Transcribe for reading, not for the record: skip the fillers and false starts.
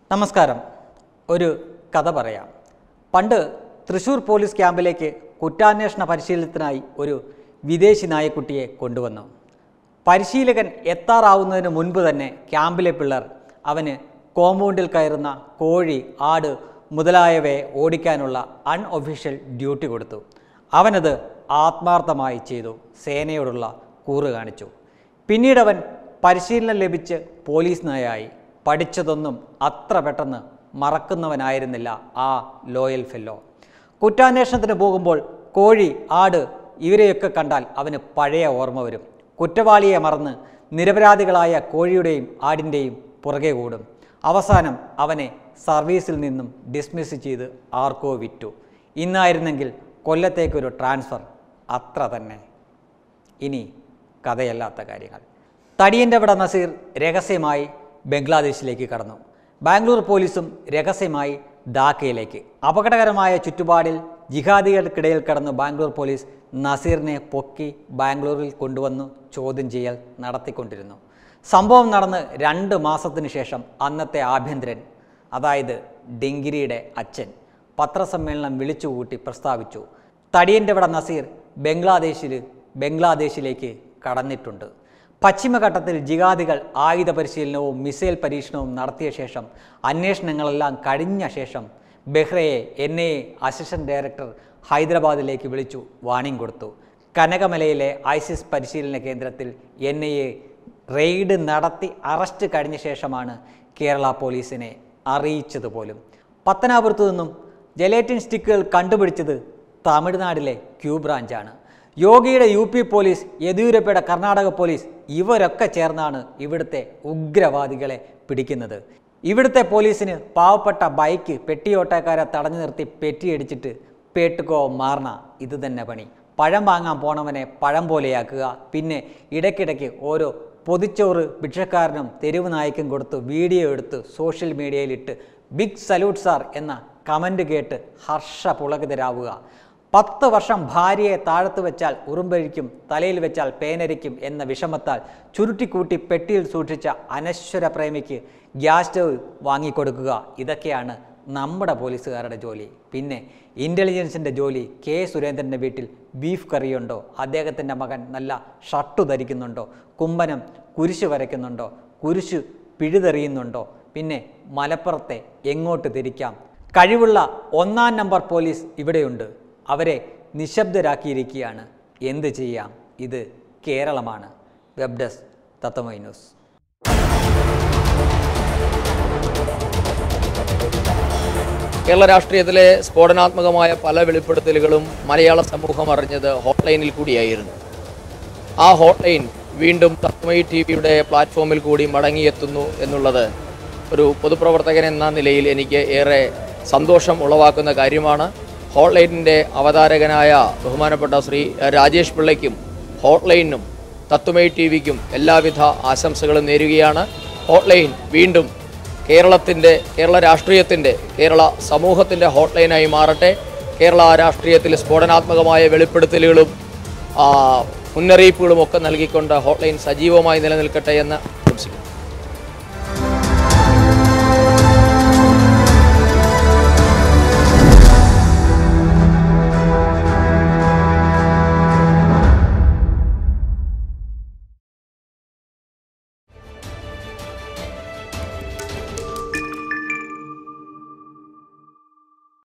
നമസ്കാരം. ഒരു കഥ പറയാം. പണ്ട് തൃശ്ശൂർ പോലീസ് ക്യാമ്പിലേക്ക് കുറ്റാന്വേഷണ പരിശീലനത്തിനായി ഒരു വിദേശി നായക്കുട്ടിയെ കൊണ്ടുവന്നു. പരിശീലകൻ എത്താറാവുന്നതിന് മുൻപ് തന്നെ ക്യാമ്പിലെ പിള്ളേർ അവന് കോമ്പൗണ്ടിൽ കയറുന്ന കോഴി, ആട് മുതലായവയെ ഓടിക്കാനുള്ള അൺഒഫീഷ്യൽ ഡ്യൂട്ടി കൊടുത്തു. അവനത് ആത്മാർത്ഥമായി ചെയ്തു. സേനയോടുള്ള കൂറ് കാണിച്ചു. പിന്നീടവൻ പരിശീലനം ലഭിച്ച് പോലീസ് നായയായി. പഠിച്ചതൊന്നും അത്ര പെട്ടെന്ന് മറക്കുന്നവനായിരുന്നില്ല ആ ലോയൽ ഫെല്ലോ. കുറ്റാന്വേഷണത്തിന് പോകുമ്പോൾ കോഴി, ആട് ഇവരെയൊക്കെ കണ്ടാൽ അവന് പഴയ ഓർമ്മ വരും. കുറ്റവാളിയെ മറന്ന് നിരപരാധികളായ കോഴിയുടെയും ആടിൻ്റെയും പുറകെ കൂടും. അവസാനം അവനെ സർവീസിൽ നിന്നും ഡിസ്മിസ് ചെയ്ത് ആർക്കോ വിറ്റു. ഇന്നായിരുന്നെങ്കിൽ കൊല്ലത്തേക്കൊരു ട്രാൻസ്ഫർ, അത്ര തന്നെ. ഇനി കഥയല്ലാത്ത കാര്യങ്ങൾ. തടിയൻ്റെവിട നസീർ രഹസ്യമായി ബംഗ്ലാദേശിലേക്ക് കടന്നു. ബാംഗ്ലൂർ പോലീസും രഹസ്യമായി ധാക്കയിലേക്ക്. അപകടകരമായ ചുറ്റുപാടിൽ ജിഹാദികൾക്കിടയിൽ കടന്നു ബാംഗ്ലൂർ പോലീസ് നസീറിനെ പൊക്കി ബാംഗ്ലൂരിൽ കൊണ്ടുവന്നു ചോദ്യം ചെയ്യൽ നടത്തിക്കൊണ്ടിരുന്നു. സംഭവം നടന്ന് 2 മാസത്തിനു ശേഷം അന്നത്തെ ആഭ്യന്തരൻ, അതായത് ഡിങ്കിരിയുടെ അച്ഛൻ, പത്രസമ്മേളനം വിളിച്ചുകൂട്ടി പ്രസ്താവിച്ചു, തടിയൻ്റെവിട നസീർ ബംഗ്ലാദേശിലേക്ക് കടന്നിട്ടുണ്ട്. പശ്ചിമഘട്ടത്തിൽ ജിഹാദികൾ ആയുധ പരിശീലനവും മിസൈൽ പരീക്ഷണവും നടത്തിയ ശേഷം, അന്വേഷണങ്ങളെല്ലാം കഴിഞ്ഞ ശേഷം ബെഹ്റയെ NIA അസിസ്റ്റന്റ് ഡയറക്ടർ ഹൈദരാബാദിലേക്ക് വിളിച്ചു വാണിംഗ് കൊടുത്തു. കനകമലയിലെ ISIS പരിശീലന കേന്ദ്രത്തിൽ NIA റെയ്ഡ് നടത്തി അറസ്റ്റ് കഴിഞ്ഞ ശേഷമാണ് കേരള പോലീസിനെ അറിയിച്ചതുപോലും. പത്തനാപുരത്തു നിന്നും ജലേറ്റിൻ സ്റ്റിക്കുകൾ കണ്ടുപിടിച്ചത് തമിഴ്നാട്ടിലെ ക്യൂ ബ്രാഞ്ചാണ്. യോഗിയുടെ UP പോലീസ്, യെദ്യൂരപ്പയുടെ കർണാടക പോലീസ് ഇവരൊക്കെ ചേർന്നാണ് ഇവിടുത്തെ ഉഗ്രവാദികളെ പിടിക്കുന്നത്. ഇവിടുത്തെ പോലീസിന് പാവപ്പെട്ട ബൈക്ക് പെട്ടിയോട്ടക്കാരെ തടഞ്ഞു നിർത്തി പെറ്റിയടിച്ചിട്ട് പേട്ടുകോ മാർണ ഇത് തന്നെ പണി. പഴം വാങ്ങാൻ പോണവനെ പഴം പോലെയാക്കുക. പിന്നെ ഇടയ്ക്കിടയ്ക്ക് ഓരോ പൊതിച്ചോറ് ഭിക്ഷക്കാരനും തെരുവ് നായ്ക്കും കൊടുത്ത് വീഡിയോ എടുത്ത് സോഷ്യൽ മീഡിയയിലിട്ട് ബിഗ് സല്യൂട്ട് സാർ എന്ന കമൻറ്റ് കേട്ട് ഹർഷപുളകിതരാവുക. 10 വർഷം ഭാര്യയെ താഴത്ത് വെച്ചാൽ ഉറുമ്പരിക്കും, തലയിൽ വെച്ചാൽ പേനരിക്കും എന്ന വിഷമത്താൽ ചുരുട്ടിക്കൂട്ടി പെട്ടിയിൽ സൂക്ഷിച്ച അനശ്വര പ്രേമിക്ക് ഗ്യാസ് സ്റ്റവ് വാങ്ങിക്കൊടുക്കുക. ഇതൊക്കെയാണ് നമ്മുടെ പോലീസുകാരുടെ ജോലി. പിന്നെ ഇൻ്റലിജൻസിൻ്റെ ജോലി. K. സുരേന്ദ്രൻ്റെ വീട്ടിൽ ബീഫ് കറിയുണ്ടോ? അദ്ദേഹത്തിൻ്റെ മകൻ നല്ല ഷർട്ട് ധരിക്കുന്നുണ്ടോ? കുമ്പനം കുരിശ് വരയ്ക്കുന്നുണ്ടോ? കുരിശ് പിഴുതെറിയുന്നുണ്ടോ? പിന്നെ മലപ്പുറത്തെ എങ്ങോട്ട് തിരിക്കാം? കഴിവുള്ള 1-ാം നമ്പർ പോലീസ് ഇവിടെയുണ്ട്. അവരെ നിശബ്ദരാക്കിയിരിക്കുകയാണ്. എന്ത് ചെയ്യാം? ഇത് കേരളമാണ്. Web desk Tatwamayi news. Kerala രാഷ്ട്രീയത്തിലെ സ്ഫോടനാത്മകമായ പല വെളിപ്പെടുത്തലുകളും മലയാള സമൂഹം അറിഞ്ഞത് ഹോട്ട്ലൈനിൽ കൂടിയായിരുന്നു. ആ ഹോട്ട്ലൈൻ വീണ്ടും തത്വമൈ TVയുടെ പ്ലാറ്റ്ഫോമിൽ കൂടി മടങ്ങിയെത്തുന്നു എന്നുള്ളത് ഒരു പൊതുപ്രവർത്തകൻ എന്ന നിലയിൽ എനിക്ക് ഏറെ സന്തോഷം ഉളവാക്കുന്ന കാര്യമാണ്. ഹോട്ട്ലൈനിൻ്റെ അവതാരകനായ ബഹുമാനപ്പെട്ട ശ്രീ രാജേഷ് പിള്ളയ്ക്കും ഹോട്ട്ലൈനും തത്വമൈ TVക്കും എല്ലാവിധ ആശംസകളും നേരുകയാണ്. ഹോട്ട്ലൈൻ വീണ്ടും കേരള രാഷ്ട്രീയത്തിൻ്റെ, കേരള സമൂഹത്തിൻ്റെ ഹോട്ട്ലൈനായി മാറട്ടെ. കേരള രാഷ്ട്രീയത്തിൽ സ്ഫോടനാത്മകമായ വെളിപ്പെടുത്തലുകളും മുന്നറിയിപ്പുകളും ഒക്കെ നൽകിക്കൊണ്ട് ഹോട്ട്ലൈൻ സജീവമായി നിലനിൽക്കട്ടെ എന്ന്